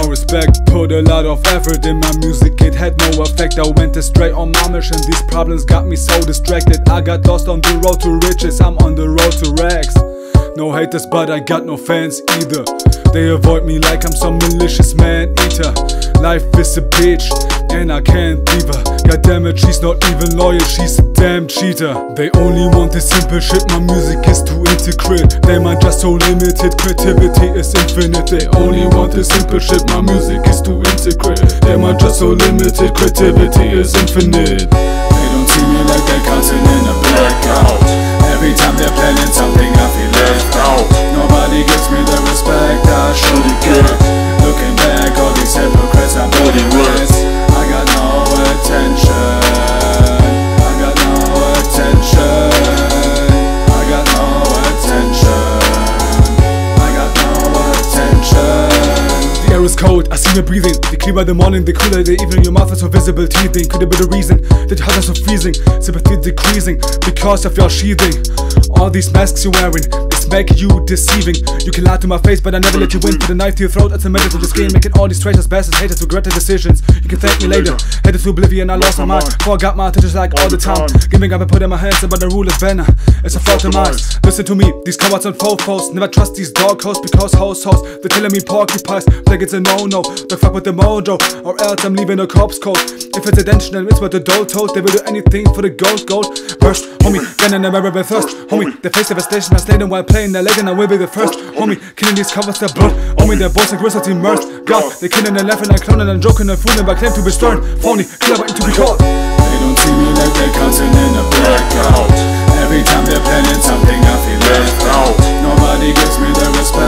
respect. Put a lot of effort in my music, it had no effect. I went straight on my mission, these problems got me so distracted. I got lost on the road to riches, I'm on the road to rags. No haters, but I got no fans either. They avoid me like I'm some malicious man-eater. Life is a bitch, and I can't leave her. God damn it, she's not even loyal, she's a damn cheater. They only want the simple shit, my music is too integrate. They mind just so limited, creativity is infinite. They only want the simple shit, my music is too integrate. They mind just so limited, creativity is infinite. They don't see me like they're counting in a blackout. Every time they're planning something, I feel left out. Nobody gives me the respect I should get. Looking back, all these hypocrites, I'm bloody rest. I got no attention. I got no attention. I got no attention. I got no attention. The air is cold, I see me breathing. The clearer the morning, the cooler the evening. Your mouth is so visible teething. Could it be the reason that your heart is so freezing? Sympathy decreasing because of your sheathing. All these masks you're wearing, it's making you deceiving. You can lie to my face, but I never let you win. Put a knife to your throat, it's a method to this game. Making all these traitors, bastards, haters regret their decisions. You can thank me later. Headed to oblivion, I lost my mind. Forgot my intentions like all the time. Giving up and putting my hands up on the rule is banner. It's a fault of mine. Listen to me, these cowards and fofos. Never trust these dog hosts because hosts. They're telling me porcupines, like it's a no-no. Don't fuck with the mojo, or else I'm leaving a corpse coat. If it's intentional, it's what the doll told. They will do anything for the gold. Burst, homie, gun and never ever thirst. Homie, they face devastation, I slay them while playing their legend, I will be the first. Homie, killing these covers their blood. Homie, they're boasting gristle immersed. God, they killing and laughing and clowning and joking and fooling, but claim to be stern. Phony, killer waiting to be caught. They don't see me like they're counting in a blackout. Every time they're planning something, I feel left out. Nobody gives me the respect